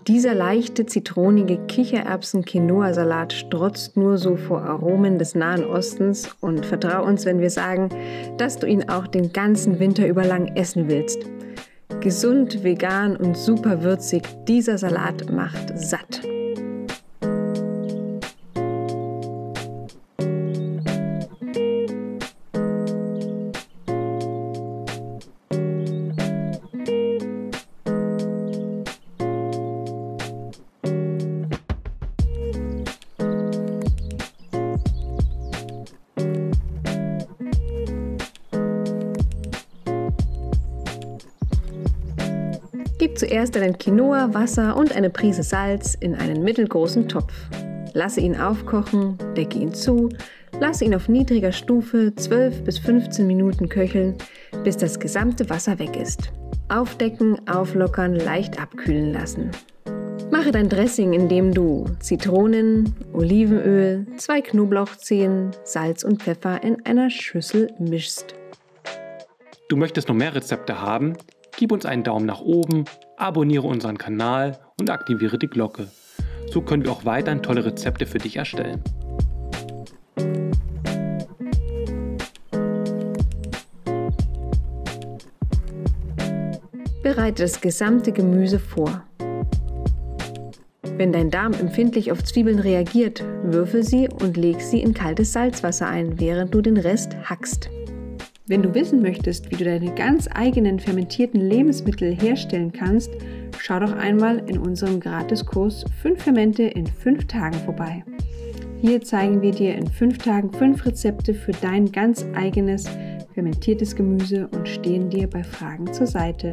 Dieser leichte, zitronige Kichererbsen-Quinoa-Salat strotzt nur so vor Aromen des Nahen Ostens und vertrau uns, wenn wir sagen, dass du ihn auch den ganzen Winter über lang essen willst. Gesund, vegan und super würzig, dieser Salat macht satt. Gib zuerst deinen Quinoa, Wasser und eine Prise Salz in einen mittelgroßen Topf. Lasse ihn aufkochen, decke ihn zu, lasse ihn auf niedriger Stufe 12 bis 15 Minuten köcheln, bis das gesamte Wasser weg ist. Aufdecken, auflockern, leicht abkühlen lassen. Mache dein Dressing, indem du Zitronen, Olivenöl, 2 Knoblauchzehen, Salz und Pfeffer in einer Schüssel mischst. Du möchtest noch mehr Rezepte haben? Gib uns einen Daumen nach oben, abonniere unseren Kanal und aktiviere die Glocke. So können wir auch weiterhin tolle Rezepte für dich erstellen. Bereite das gesamte Gemüse vor. Wenn dein Darm empfindlich auf Zwiebeln reagiert, würfel sie und leg sie in kaltes Salzwasser ein, während du den Rest hackst. Wenn du wissen möchtest, wie du deine ganz eigenen fermentierten Lebensmittel herstellen kannst, schau doch einmal in unserem Gratiskurs 5 Fermente in 5 Tagen vorbei. Hier zeigen wir dir in 5 Tagen 5 Rezepte für dein ganz eigenes fermentiertes Gemüse und stehen dir bei Fragen zur Seite.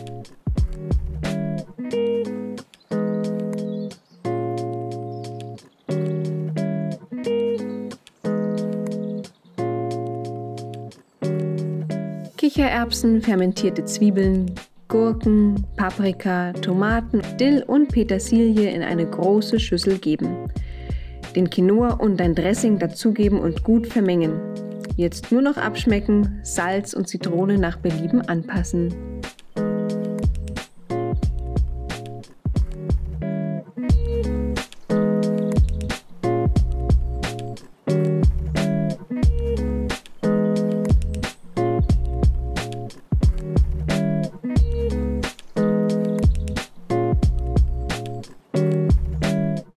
Kichererbsen, fermentierte Zwiebeln, Gurken, Paprika, Tomaten, Dill und Petersilie in eine große Schüssel geben. Den Quinoa und dein Dressing dazugeben und gut vermengen. Jetzt nur noch abschmecken, Salz und Zitrone nach Belieben anpassen.